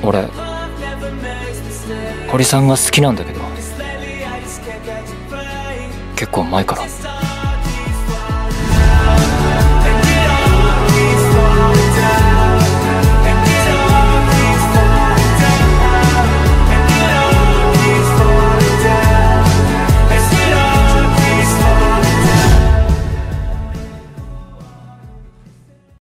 俺堀さんが好きなんだけど、結構前から。